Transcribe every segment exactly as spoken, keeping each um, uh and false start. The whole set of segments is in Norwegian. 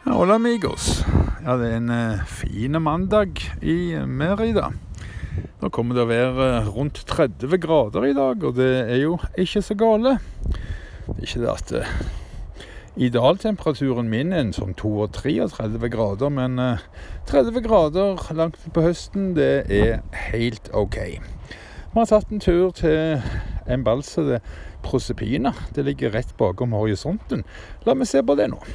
Hola amigos. Ja, det er en uh, fin mandag i Mérida. Nå kommer det å være rundt tretti grader i dag, og det er jo ikke så gale. Det er ikke det at uh, idealtemperaturen min er som trettito og tretti grader, men uh, tretti grader langt på høsten, det er helt ok. Vi har tatt en tur til en balse, det Proserpina. Det ligger rett bakom horisonten. La meg se på det nå.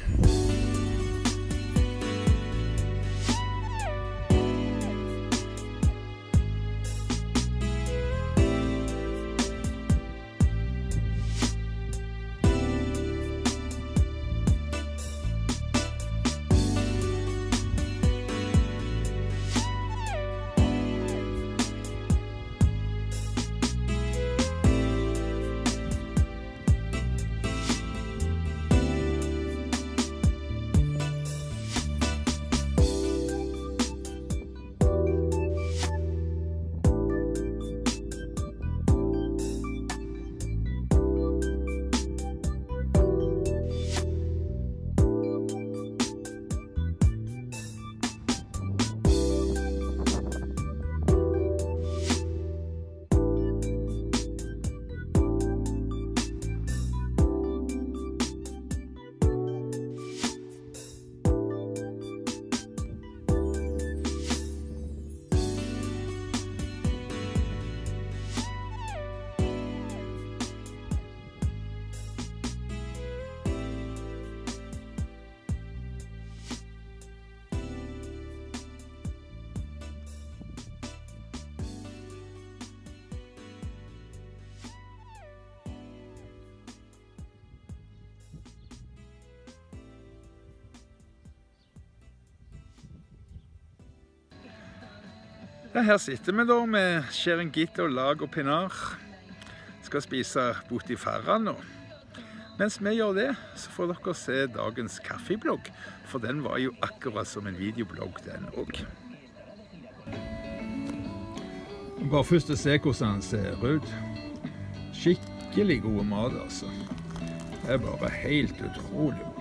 Ja, her sitter vi da med Chiringuito og Lago Pinar. Skal spise Butifarra nå. Mens vi gjør det, så får dere se dagens kaffeblogg, for den var jo akkurat som en videoblogg den også. Bare først å se hvordan den ser ut. Skikkelig god mat, altså. Det er bare helt utrolig.